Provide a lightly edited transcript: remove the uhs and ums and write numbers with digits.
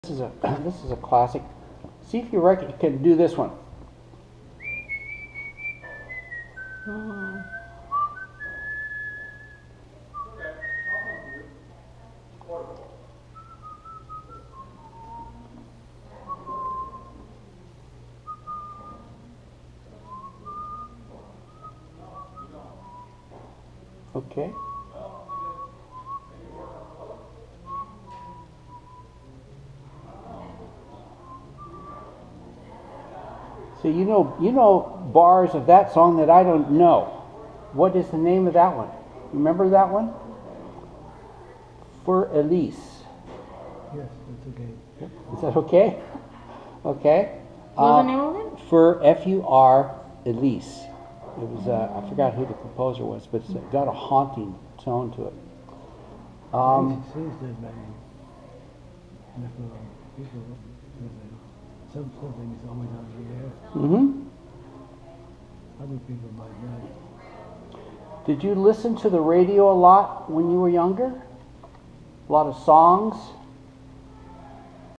This is a classic. See if you can do this one. Okay. So you know bars of that song that I don't know. What is the name of that one? Remember that one? Fur Elise. Yes, that's okay. Is that okay? Okay. What was the name of it? Fur, F-U-R, Elise. It was, I forgot who the composer was, but it's got a haunting tone to it. Something is always on the air. Mm-hmm. Other people might not. Did you listen to the radio a lot when you were younger? A lot of songs?